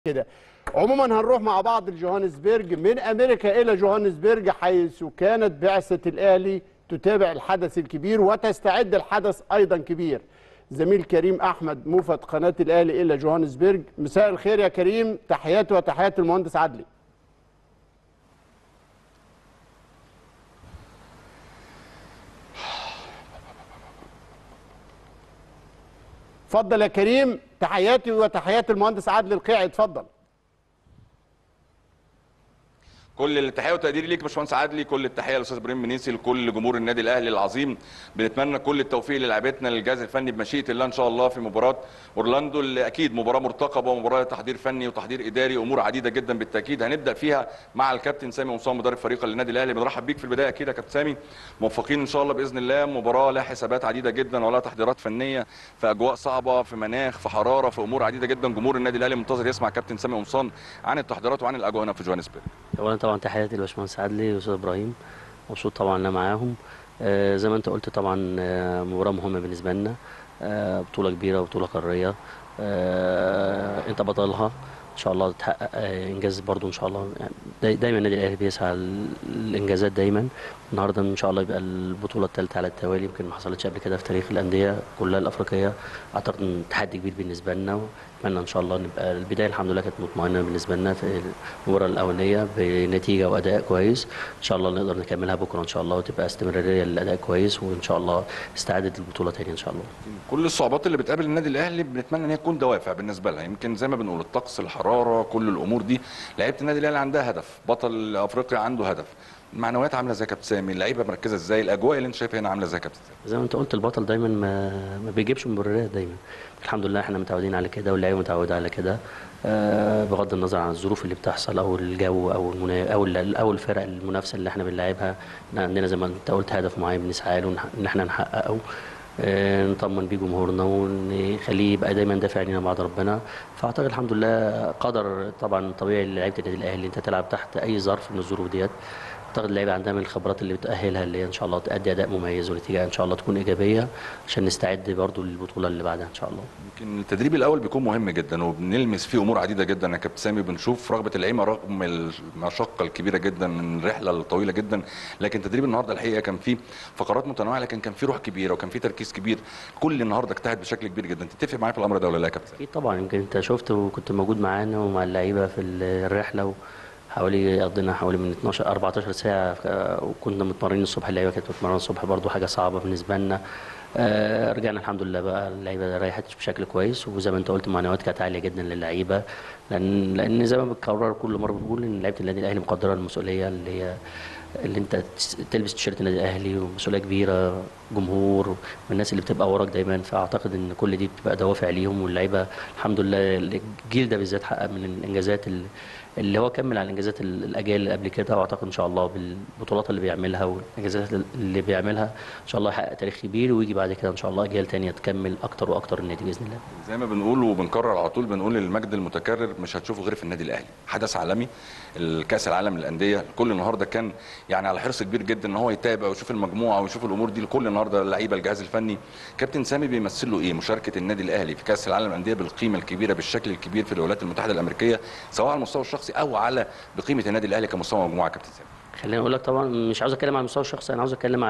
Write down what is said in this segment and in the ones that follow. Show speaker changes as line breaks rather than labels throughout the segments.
كده. عموما هنروح مع بعض لجوهانسبرج، من امريكا الى جوهانسبرج، حيث كانت بعثه الاهلي تتابع الحدث الكبير وتستعد الحدث ايضا كبير. زميل كريم احمد موفد قناه الاهلي الى جوهانسبرج. مساء الخير يا كريم، تحياتي وتحيات المهندس عدلي. اتفضل يا كريم، تحياتي وتحيات المهندس عدلي القيعي، اتفضل.
كل التحيه وتقديري ليك يا باشمهندس عدلي، كل التحيه للاستاذ ابراهيم منيسي، لكل جمهور النادي الاهلي العظيم. بنتمنى كل التوفيق للاعبتنا، للجهاز الفني بمشيئه الله ان شاء الله في مباراه اورلاندو، اللي اكيد مباراه مرتقبه ومباراه تحضير فني وتحضير اداري، امور عديده جدا بالتاكيد هنبدا فيها مع الكابتن سامي قمصان مدرب فريق النادي الاهلي. بنرحب بيك في البدايه اكيد يا كابتن سامي، موفقين ان شاء الله باذن الله. مباراه لها حسابات عديده جدا ولها تحضيرات فنيه في اجواء صعبه، في مناخ، في حراره، في امور عديده جدا. جمهور النادي الاهلي منتظر يسمع كابتن سامي قمصان عن التحضيرات وعن الاجواء هنا في جوهانسبرج.
اولا طبعا تحياتي لباشمهندس عدلي واستاذ ابراهيم، مبسوط طبعا انا معاهم. زي ما انت قلت طبعا مباراه مهمه بالنسبه لنا، بطوله كبيره وبطوله قاريه. انت بطلها ان شاء الله تحقق انجاز برضو ان شاء الله. يعني دايما النادي الاهلي بيسعى للانجازات دايما. النهارده ان شاء الله يبقى البطوله الثالثه على التوالي، يمكن ما حصلتش قبل كده في تاريخ الانديه كلها الافريقيه. اعتقد ان تحدي كبير بالنسبه لنا، واتمنى ان شاء الله نبقى البدايه الحمد لله كانت مطمئنه بالنسبه لنا في المباراه الاولانيه بنتيجه واداء كويس. ان شاء الله نقدر نكملها بكره ان شاء الله، وتبقى استمراريه للاداء كويس، وان شاء الله استعاده البطوله تاني ان شاء الله.
كل الصعوبات اللي بتقابل النادي الاهلي بنتمنى ان هي تكون دوافع بالنسبه لها. يمكن زي ما بنقول الطقس، الحراره، كل الامور دي لعيبه النادي الاهلي عندها هدف، بطل افريقيا عنده هدف. المعنويات عامله ازاي يا كابتن سامي؟ اللعيبه مركزه ازاي؟ الاجواء اللي انت شايفها هنا عامله ازاي يا كابتن سامي؟
زي ما انت قلت البطل دايما ما بيجيبش مبررات دايما. الحمد لله احنا متعودين على كده، واللعيبه متعوده على كده. بغض النظر عن الظروف اللي بتحصل او الجو او الفرق المنافسه اللي احنا بنلعبها، احنا عندنا زي ما انت قلت هدف معين بنسعى له ان احنا نحققه. نطمن بيه جمهورنا ونخليه يبقى دايما دافع لينا بعد ربنا. فاعتقد الحمد لله قدر طبعا طبيعي لعيبه النادي الاهلي انت تلعب تحت اي ظرف من الظروف ديت. اعتقد اللعيبه عندها من الخبرات اللي بتاهلها، اللي هي ان شاء الله تأدي اداء مميز ونتيجه ان شاء الله تكون ايجابيه، عشان نستعد برضو للبطوله اللي بعدها ان شاء الله.
يمكن التدريب الاول بيكون مهم جدا، وبنلمس فيه امور عديده جدا يا كابتن سامي. بنشوف رغبه اللعيبه رغم المشقه الكبيره جدا من الرحله الطويله جدا، لكن تدريب النهارده الحقيقه كان فيه فقرات متنوعه، لكن كان فيه روح كبيره وكان فيه تركيز كبير. كل النهارده اجتهد بشكل كبير جدا. تتفق معايا في الامر ده ولا لا يا كابتن؟
اكيد طبعا، يمكن انت شفت وكنت موجود معانا ومع اللعيبه في الرحله، قضينا حوالي من 12 14 ساعه، وكنا متمرنين الصبح. اللعيبه كانت متمرنه الصبح، برضو حاجه صعبه بالنسبه لنا. رجعنا الحمد لله بقى اللعيبه ريحت بشكل كويس، وزي ما انت قلت المعنويات كانت عاليه جدا للعيبه، لان زي ما بتكرر كل مره بنقول ان لعيبه النادي الاهلي مقدره المسؤوليه اللي انت تلبس تيشيرت النادي الاهلي، ومسؤوليه كبيره، جمهور والناس اللي بتبقى وراك دايما. فاعتقد ان كل دي بتبقى دوافع ليهم، واللعيبه الحمد لله الجيل ده بالذات حقق من الانجازات اللي هو كمل على انجازات الاجيال اللي قبل كده. واعتقد ان شاء الله بالبطولات اللي بيعملها والانجازات اللي بيعملها ان شاء الله يحقق تاريخ كبير، ويجي بعد كده ان شاء الله اجيال ثانيه تكمل اكتر واكتر النادي باذن الله.
زي ما بنقول وبنكرر على طول، بنقول المجد المتكرر مش هتشوفه غير في النادي الاهلي. حدث عالمي، الكاس العالم للانديه، الكل النهارده كان يعني على حرص كبير جدا ان هو يتابع ويشوف المجموعه ويشوف الامور دي. الكل النهارده اللعيبه، الجهاز الفني، كابتن سامي بيمثل له ايه مشاركه النادي الاهلي في كاس العالم للانديه بالقيمه الكبيره بالشكل الكبير في الولايات المتحده الامريكيه، سواء على المستوى الشخصي او على بقيمه النادي الاهلي كمستوى مجموعه كابتن سامي؟
خليني اقول لك طبعا مش عاوز اتكلم على المستوى الشخصي، انا عاوز اتكلم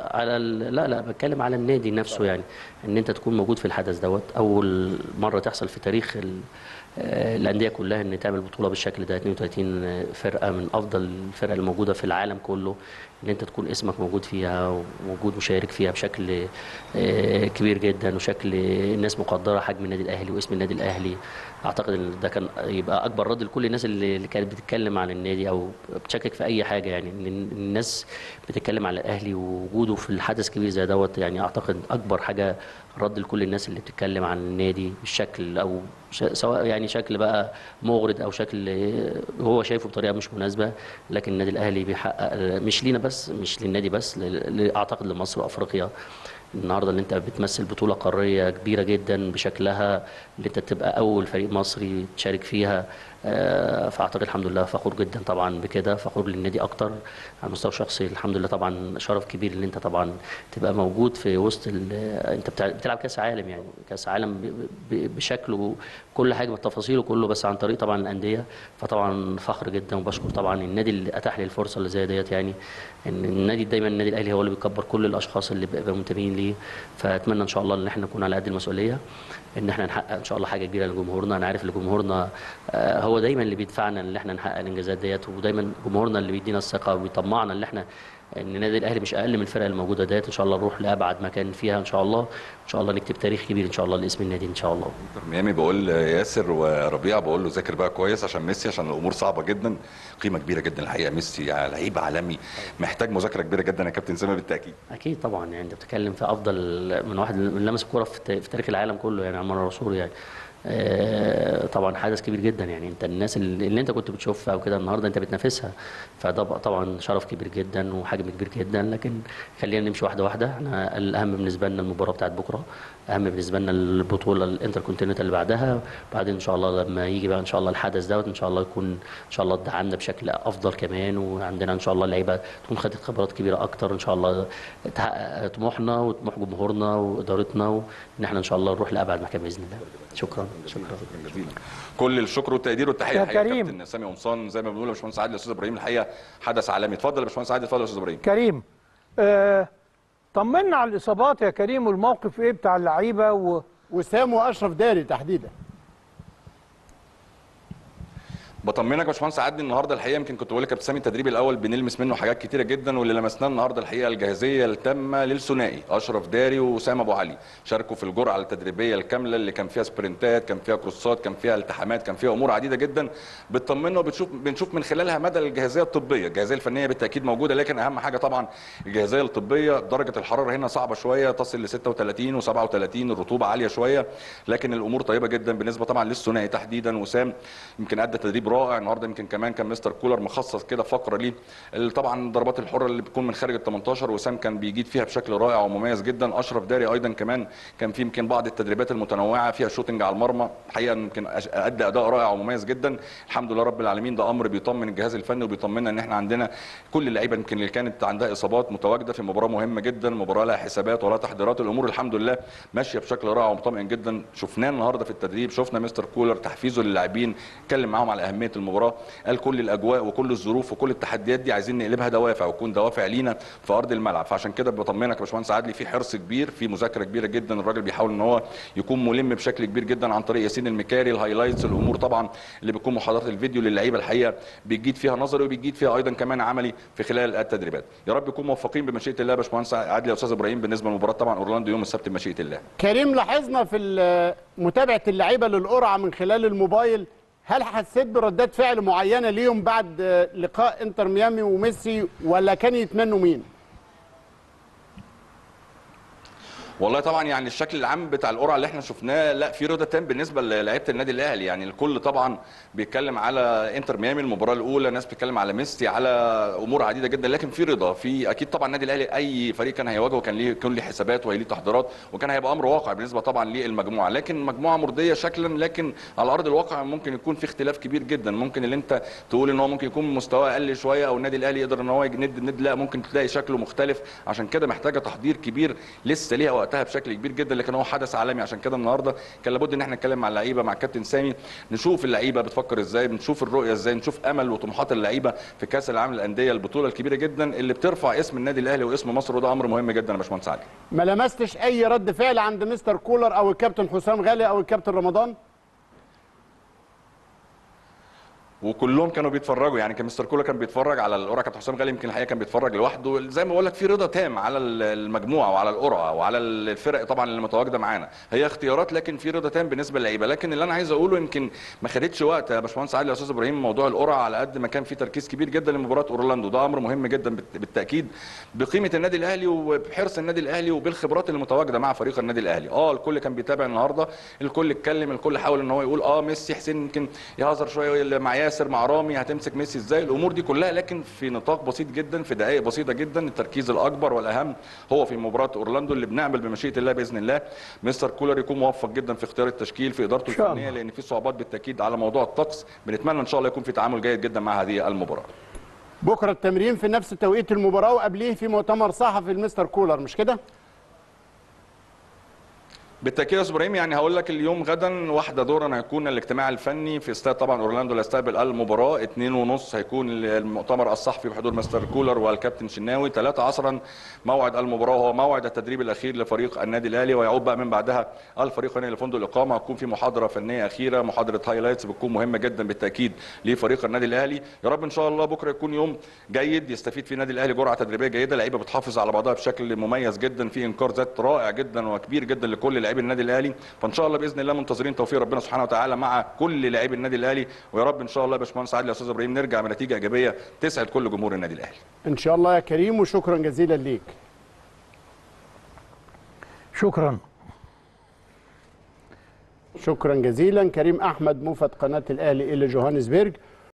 لا بتكلم على النادي نفسه. يعني ان انت تكون موجود في الحدث دوت، اول مره تحصل في تاريخ الانديه كلها ان تعمل بطوله بالشكل ده. 32 فرقه من افضل الفرق الموجوده في العالم كله، ان انت تكون اسمك موجود فيها وموجود مشارك فيها بشكل كبير جدا، وشكل الناس مقدره حجم النادي الاهلي واسم النادي الاهلي. اعتقد ان ده كان يبقى اكبر رد لكل الناس اللي كانت بتتكلم عن النادي او بتشكك في اي حاجه. يعني ان الناس بتتكلم على الاهلي ووجوده في الحدث كبير زي دوت. يعني اعتقد اكبر حاجه رد لكل الناس اللي بتتكلم عن النادي بالشكل، او سواء يعني شكل بقى مغرض او شكل هو شايفه بطريقه مش مناسبه. لكن النادي الاهلي بيحقق مش لينا بس، مش للنادي بس، اعتقد لمصر وافريقيا. النهارده اللي انت بتمثل بطوله قاريه كبيره جدا بشكلها، اللي انت تبقى اول فريق مصري تشارك فيها. فاعتقد الحمد لله فخور جدا طبعا بكده، فخور للنادي اكتر. على المستوى الشخصي الحمد لله طبعا شرف كبير ان انت طبعا تبقى موجود في وسط انت بتلعب كاس عالم، يعني كاس عالم بشكله كل حاجه بالتفاصيل وكله، بس عن طريق طبعا الانديه. فطبعا فخر جدا، وبشكر طبعا النادي اللي اتاح لي الفرصه اللي زي ديت. يعني ان النادي دايما النادي الاهلي هو اللي بيكبر كل الاشخاص اللي بيبقوا منتمين ليه. فاتمنى ان شاء الله ان احنا نكون على قد المسؤوليه، ان احنا نحقق ان شاء الله حاجه كبيره لجمهورنا. انا عارف ان جمهورنا هو دايما اللي بيدفعنا ان احنا نحقق الانجازات ديت، ودايما جمهورنا اللي بيدينا الثقه وبيطمعنا ان احنا ان النادي الاهلي مش اقل من الفرق الموجوده ديت. ان شاء الله نروح لابعد مكان فيها ان شاء الله، ان شاء الله نكتب تاريخ كبير ان شاء الله لاسم النادي ان شاء الله.
ميامي بقول ياسر وربيع، بقول له ذاكر بقى كويس عشان ميسي، عشان الامور صعبه جدا، قيمه كبيره جدا الحقيقه. ميسي لعيب عالمي محتاج مذاكره كبيره جدا يا كابتن سامي بالتاكيد.
اكيد طبعا، يعني انت بتتكلم في افضل من واحد من لمس الكوره في تاريخ العالم كله، يعني عمر الرسول يعني. طبعا حدث كبير جدا، يعني انت الناس اللي انت كنت بتشوفها وكده النهارده انت بتنافسها، فده طبعا شرف كبير جدا وحجم كبير جدا. لكن خلينا نمشي واحده واحده. احنا الاهم بالنسبه لنا المباراه بتاعت بكره، اهم بالنسبه لنا البطوله الانتركونتيننتال اللي بعدها. بعدين ان شاء الله لما يجي بقى ان شاء الله الحدث دوت ان شاء الله يكون ان شاء الله دعمنا بشكل افضل كمان، وعندنا ان شاء الله لعيبه تكون خدت خبرات كبيره اكتر ان شاء الله، تحقق طموحنا وطموح جمهورنا وادارتنا، وان احنا ان شاء الله نروح لابعد مكان باذن الله. شكرا
جزيلا. كل الشكر والتقدير والتحيه
يا
الحقيقه
كريم.
كابتن سامي قمصان، زي ما بنقول يا باشمهندس عادل، الاستاذ ابراهيم الحقيقه حدث عالمي. اتفضل يا باشمهندس عادل، اتفضل يا استاذ ابراهيم.
كريم، طمنا على الاصابات يا كريم، والموقف ايه بتاع اللعيبه
وسام واشرف داري تحديدا.
بطمنك يا باشمهندس عادل، النهارده الحقيقه يمكن كنت بقول لك كابتن سامي التدريب الاول بنلمس منه حاجات كتيره جدا، واللي لمسناه النهارده الحقيقه الجاهزيه التامه للثنائي اشرف داري وسام ابو علي. شاركوا في الجرعه التدريبيه الكامله اللي كان فيها سبرنتات، كان فيها كروسات، كان فيها التحامات، كان فيها امور عديده جدا بتطمنا، بنشوف من خلالها مدى الجاهزيه الطبيه. الجاهزيه الفنيه بالتاكيد موجوده، لكن اهم حاجه طبعا الجاهزيه الطبيه. درجه الحراره هنا صعبه شويه، تصل ل 36 و37، الرطوبه عاليه شويه، لكن الامور طيبه جدا بالنسبه طبعا للثنائي تحديدا. وسام يمكن ادى تدريب رائع النهارده، يمكن كمان كان مستر كولر مخصص كده فقره ليه طبعا الضربات الحره اللي بتكون من خارج ال 18، وسام كان بيجيد فيها بشكل رائع ومميز جدا. اشرف داري ايضا كمان كان في يمكن بعض التدريبات المتنوعه فيها شوتنج على المرمى، الحقيقه يمكن ادى اداء رائع ومميز جدا. الحمد لله رب العالمين، ده امر بيطمن الجهاز الفني وبيطمنا ان احنا عندنا كل اللعيبه يمكن اللي كانت عندها اصابات متواجده في مباراه مهمه جدا، مباراه لها حسابات ولا تحضيرات. الامور الحمد لله ماشيه بشكل رائع ومطمئن جدا. شفناه النهارده في التدريب، شفنا مستر كولر تحفيزه للاعبين، اتكلم معاهم على اهميه المباراه، قال كل الاجواء وكل الظروف وكل التحديات دي عايزين نقلبها دوافع وتكون دوافع لينا في ارض الملعب. فعشان كده بطمنك يا باشمهندس عادلي، في حرص كبير، في مذاكره كبيره جدا. الراجل بيحاول ان هو يكون ملم بشكل كبير جدا عن طريق ياسين المكاري، الهايلايتس، الامور طبعا اللي بتكون محاضرات الفيديو للعيبه الحقيقه بيجيد فيها نظري وبيجيد فيها ايضا كمان عملي في خلال التدريبات. يا رب يكون موفقين بمشيئه الله يا باشمهندس عادلي يا استاذ ابراهيم بالنسبه لمباراه طبعا اورلاندو يوم السبت بمشيئه الله.
كريم، لاحظنا في متابعه اللعيبه للقرعه من خلال الموبايل، هل حسيت بردات فعل معينه ليهم بعد لقاء انتر ميامي وميسي، ولا كان يتمنوا مين؟
والله طبعا يعني الشكل العام بتاع القرعه اللي احنا شفناه، لا في رضا تام بالنسبه للاعيبه النادي الاهلي. يعني الكل طبعا بيتكلم على انتر ميامي المباراه الاولى، ناس بتتكلم على ميسي، على امور عديده جدا، لكن في رضا. في اكيد طبعا النادي الاهلي اي فريق كان هيواجهه كان ليه حسابات وليه تحضيرات، وكان هيبقى امر واقع بالنسبه طبعا للمجموعه، لكن مجموعه مرضيه شكلا، لكن على ارض الواقع ممكن يكون في اختلاف كبير جدا. ممكن اللي انت تقول ان هو ممكن يكون مستواه اقل شويه، او النادي الاهلي يقدر ان هو يجند، لا ممكن تلاقي شكله مختلف. عشان كده محتاجه تحضير كبير لسه ليها وقتها بشكل كبير جدا، لكن هو حدث عالمي. عشان كده النهارده كان لابد ان احنا نتكلم مع اللعيبه، مع الكابتن سامي، نشوف اللعيبه بتفكر ازاي، بنشوف الرؤيه ازاي، نشوف امل وطموحات اللعيبه في كاس العالم للانديه، البطوله الكبيره جدا اللي بترفع اسم النادي الاهلي واسم مصر، وده امر مهم جدا يا باشمهندس علي.
ما لمستش اي رد فعل عند مستر كولر او الكابتن حسام غالي او الكابتن رمضان؟
وكلهم كانوا بيتفرجوا، يعني كان مستر كولر كان بيتفرج على القرعه، كابتن حسام غالي يمكن الحقيقه كان بيتفرج لوحده. زي ما بقول لك في رضا تام على المجموعه وعلى القرعه وعلى الفرق طبعا اللي متواجده معانا، هي اختيارات لكن في رضا تام بالنسبه للعيبه. لكن اللي انا عايز اقوله يمكن ما خدتش وقت يا باشمهندس عادل يا استاذ ابراهيم موضوع القرعه، على قد ما كان في تركيز كبير جدا لمباراه اورلاندو. ده امر مهم جدا بالتاكيد بقيمه النادي الاهلي وبحرص النادي الاهلي وبالخبرات اللي متواجده مع فريق النادي الاهلي. الكل كان بيتابع النهارده، الكل اتكلم، الكل حاول ان هو يقول ميسي حسين يمكن يهزر شويه مع ياسر مع رامي، هتمسك ميسي ازاي، الامور دي كلها، لكن في نطاق بسيط جدا، في دقائق بسيطه جدا. التركيز الاكبر والاهم هو في مباراه اورلاندو اللي بنعمل بمشيئه الله باذن الله مستر كولر يكون موفق جدا في اختيار التشكيل، في ادارته الفنيه، لان في صعوبات بالتاكيد على موضوع الطقس. بنتمنى ان شاء الله يكون في تعامل جيد جدا مع هذه المباراه.
بكره التمرين في نفس توقيت المباراه، وقبليه في مؤتمر صحفي المستر كولر، مش كده؟
بالتاكيد يا استاذ ابراهيم، يعني هقول لك اليوم غدا واحدة ظهرا هيكون الاجتماع الفني في استاد طبعا اورلاندو اللي هيستقبل المباراه. 2:30 هيكون المؤتمر الصحفي بحضور مستر كولر والكابتن شناوي. 3 عصرا موعد المباراه وهو موعد التدريب الاخير لفريق النادي الاهلي، ويعود بقى من بعدها الفريق الى فندق الاقامه. هتكون في محاضره فنيه اخيره، محاضره هايلايتس بتكون مهمه جدا بالتاكيد لفريق النادي الاهلي. يا رب ان شاء الله بكره يكون يوم جيد يستفيد فيه النادي الاهلي جرعه تدريبيه جيده، لعيبه بتحافظ على بعضها بشكل مميز جدا، في انكار ذات رائع جدا وكبير جدا لكل لاعبي النادي الاهلي. فان شاء الله باذن الله منتظرين توفيق ربنا سبحانه وتعالى مع كل لاعبي النادي الاهلي، ويا رب ان شاء الله يا باشمهندس عادل يا استاذ ابراهيم نرجع بنتيجه ايجابيه تسعد كل جمهور النادي الاهلي
ان شاء الله يا كريم، وشكرا جزيلا ليك.
شكرا
جزيلا. كريم احمد موفد قناه الاهلي الى جوهانسبرج.